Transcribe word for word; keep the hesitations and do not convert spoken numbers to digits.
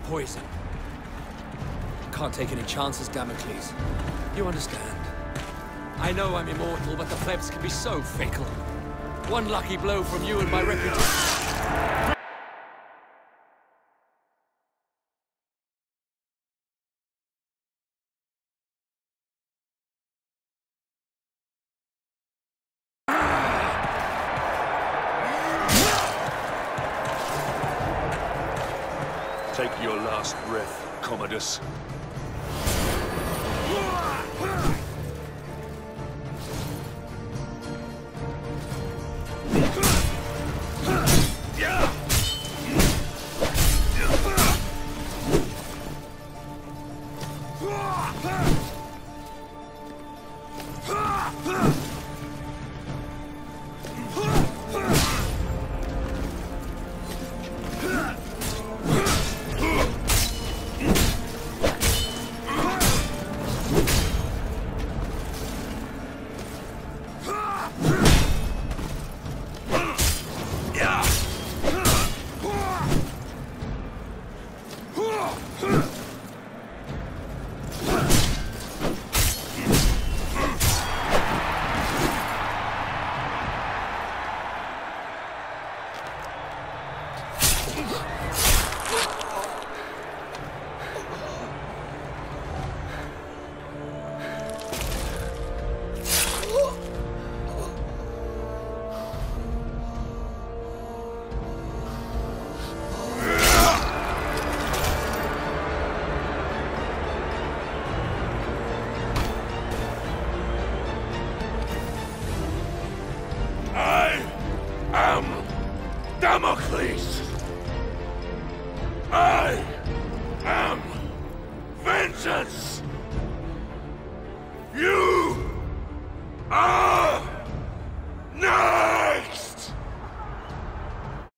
poison. Can't take any chances, Damocles. You understand? I know I'm immortal, but the plebs can be so fickle. One lucky blow from you and my reputation... Take your last breath, Commodus. Damocles! I am vengeance! You are none!